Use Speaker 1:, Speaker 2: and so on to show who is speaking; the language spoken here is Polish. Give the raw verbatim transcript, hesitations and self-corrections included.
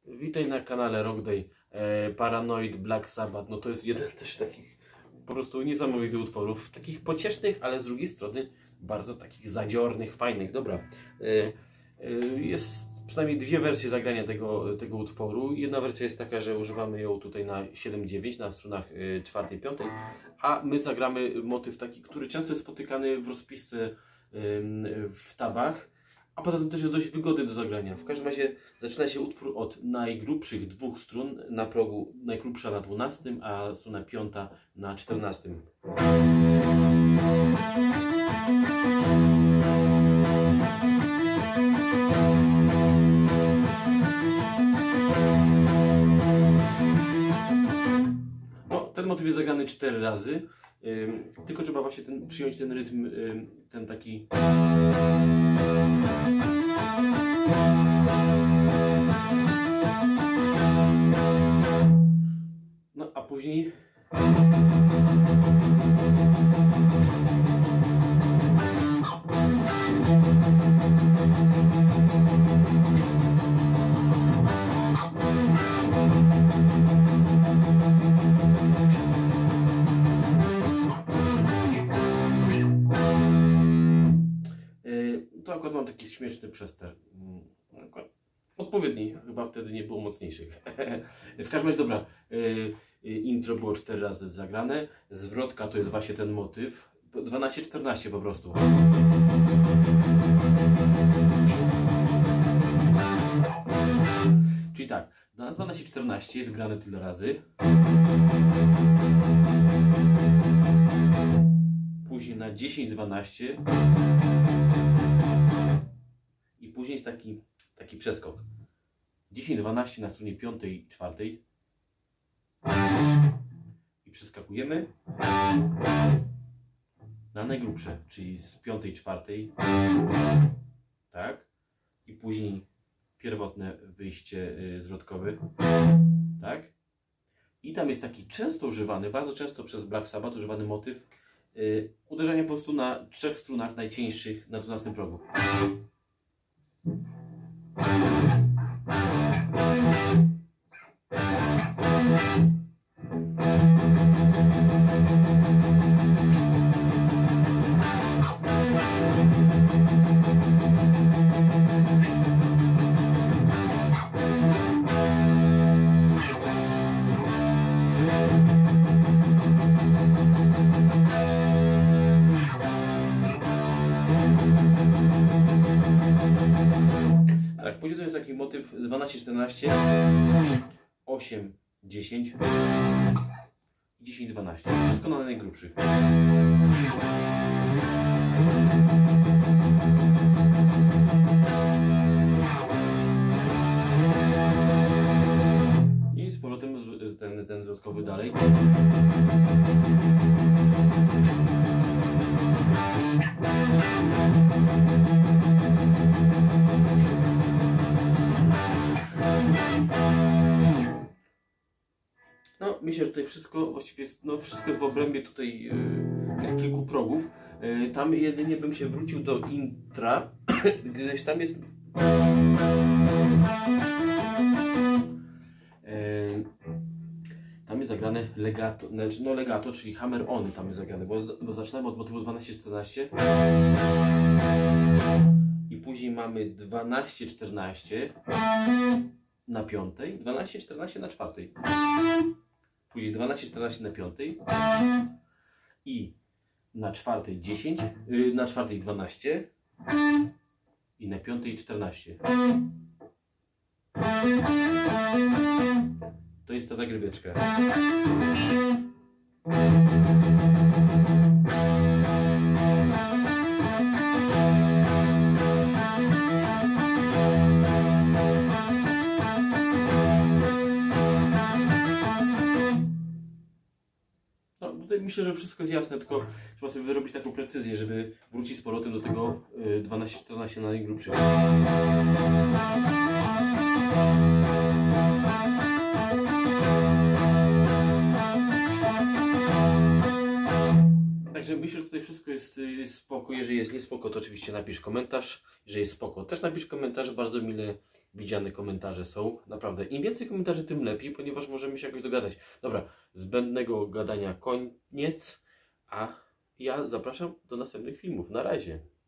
Speaker 1: Witaj na kanale Rockday. e, Paranoid, Black Sabbath. No to jest jeden też takich po prostu niesamowitych utworów. Takich pociesznych, ale z drugiej strony bardzo takich zadziornych, fajnych. Dobra. E, e, jest przynajmniej dwie wersje zagrania tego, tego utworu. Jedna wersja jest taka, że używamy ją tutaj na siedem dziewięć, na strunach czwartej, piątej, a my zagramy motyw taki, który często jest spotykany w rozpisce w tabach, a poza tym też jest dość wygodny do zagrania. W każdym razie zaczyna się utwór od najgrubszych dwóch strun na progu, najgrubsza na dwunastym, a struna piąta na czternastym. No, ten motyw jest zagrany cztery razy, ym, tylko trzeba właśnie ten, przyjąć ten rytm, ym, ten taki... No, a później... To akurat mam taki śmieszny przester. Odpowiedni, chyba wtedy nie było mocniejszych. W każdym razie, dobra, intro było cztery razy zagrane, zwrotka to jest właśnie ten motyw, dwanaście czternaście po prostu. Czyli tak, na dwanaście czternaście jest grane tyle razy. Później na dziesięć dwanaście. I później jest taki, taki przeskok. dziesięć dwanaście na stronie piątej i czwartej. I przeskakujemy na najgrubsze, czyli z piątej, czwartej. Tak. I później pierwotne wyjście zwrotkowe. Tak. I tam jest taki często używany, bardzo często przez Black Sabbath używany motyw yy, uderzenia po prostu na trzech strunach najcieńszych na dwunastym progu. Tak, później to jest taki motyw dwanaście czternaście, osiem dziesięć i dziesięć dwanaście. Wszystko na najgrubszych. I z powrotem ten, ten zwrotkowy dalej. No, myślę, że tutaj wszystko właściwie jest, no, wszystko jest w obrębie tutaj yy, tych kilku progów. Yy, tam jedynie bym się wrócił do intra, gdzieś tam jest... Yy, tam jest zagrane legato, znaczy no legato, czyli hammer on tam jest zagrane, bo, bo zaczynamy od motywu dwanaście czternaście. I później mamy dwanaście czternaście na piątej, dwanaście czternaście na czwartej. Później dwanaście czternaście na piątej i na czwartej dziesięć, yy, na czwartej dwanaście i na piątej czternaście. To jest ta zagryweczka. Myślę, że wszystko jest jasne, tylko trzeba sobie wyrobić taką precyzję, żeby wrócić z powrotem do tego dwanaście czternaście na najgrubszych. Także myślę, że tutaj wszystko jest, jest spoko. Jeżeli jest niespoko, to oczywiście napisz komentarz. Jeżeli jest spoko, też napisz komentarz. Bardzo mile widziane komentarze są. Naprawdę, im więcej komentarzy, tym lepiej, ponieważ możemy się jakoś dogadać. Dobra, zbędnego gadania koniec, a ja zapraszam do następnych filmów. Na razie.